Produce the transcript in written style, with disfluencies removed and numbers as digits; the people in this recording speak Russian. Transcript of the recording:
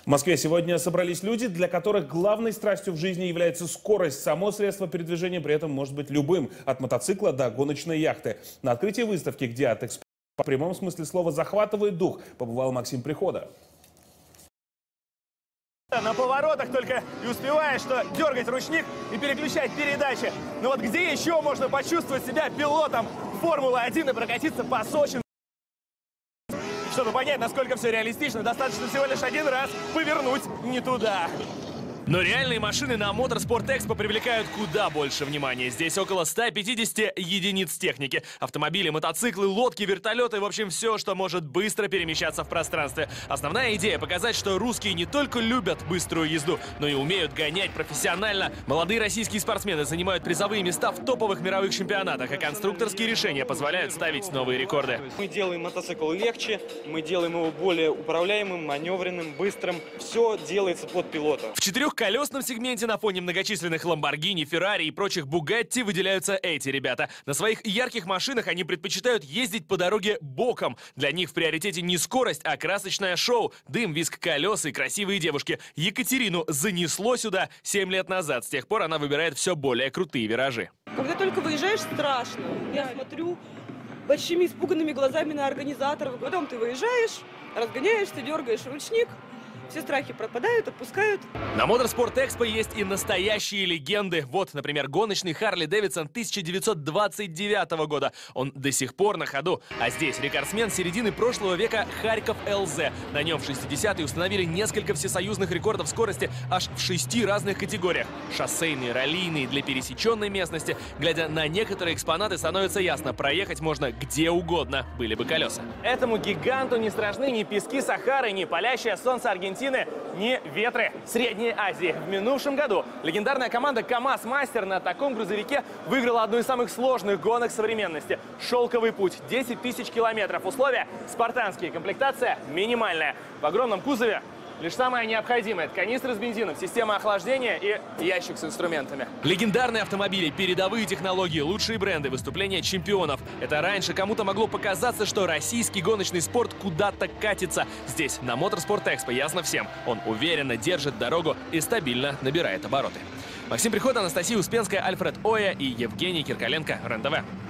В Москве сегодня собрались люди, для которых главной страстью в жизни является скорость. Само средство передвижения при этом может быть любым, от мотоцикла до гоночной яхты. На открытии выставки, где от экспертов в прямом смысле слова захватывает дух, побывал Максим Прихода. На поворотах только и успеваешь, что дергать ручник и переключать передачи. Но вот где еще можно почувствовать себя пилотом Формулы-1 и прокатиться по Сочи? Чтобы понять, насколько все реалистично, достаточно всего лишь один раз повернуть не туда. Но реальные машины на Motorsport Expo привлекают куда больше внимания. Здесь около 150 единиц техники. Автомобили, мотоциклы, лодки, вертолеты, в общем, все, что может быстро перемещаться в пространстве. Основная идея — показать, что русские не только любят быструю езду, но и умеют гонять профессионально. Молодые российские спортсмены занимают призовые места в топовых мировых чемпионатах, а конструкторские решения позволяют ставить новые рекорды. Мы делаем мотоцикл легче, мы делаем его более управляемым, маневренным, быстрым. Все делается под пилота. В четырехколесном сегменте на фоне многочисленных Lamborghini, Ferrari и прочих Bugatti выделяются эти ребята. На своих ярких машинах они предпочитают ездить по дороге боком. Для них в приоритете не скорость, а красочное шоу. Дым, визг колес и красивые девушки. Екатерину занесло сюда 7 лет назад. С тех пор она выбирает все более крутые виражи. Когда только выезжаешь, страшно. Я смотрю большими испуганными глазами на организаторов. Потом ты выезжаешь, разгоняешься, дергаешь ручник. Все страхи пропадают, отпускают. На Motorsport Expo есть и настоящие легенды. Вот, например, гоночный Harley Davidson 1929 года. Он до сих пор на ходу. А здесь рекордсмен середины прошлого века Харьков ЛЗ. На нем в 60-е установили несколько всесоюзных рекордов скорости аж в 6 разных категориях. Шоссейные, раллийные, для пересеченной местности. Глядя на некоторые экспонаты, становится ясно, проехать можно где угодно, были бы колеса. Этому гиганту не страшны ни пески Сахары, ни палящее солнце Аргентины, не ветры Средней Азии. В минувшем году легендарная команда КамАЗ-Мастер на таком грузовике выиграла одну из самых сложных гонок современности. Шелковый путь, 10 тысяч километров. Условия спартанские, комплектация минимальная. В огромном кузове лишь самое необходимое. Это канистры с бензином, система охлаждения и ящик с инструментами. Легендарные автомобили, передовые технологии, лучшие бренды, выступления чемпионов. Это раньше кому-то могло показаться, что российский гоночный спорт куда-то катится. Здесь, на Motorsport Expo, ясно всем. Он уверенно держит дорогу и стабильно набирает обороты. Максим Прихода, Анастасия Успенская, Альфред Оя и Евгений Кирколенко, РЕН-ТВ.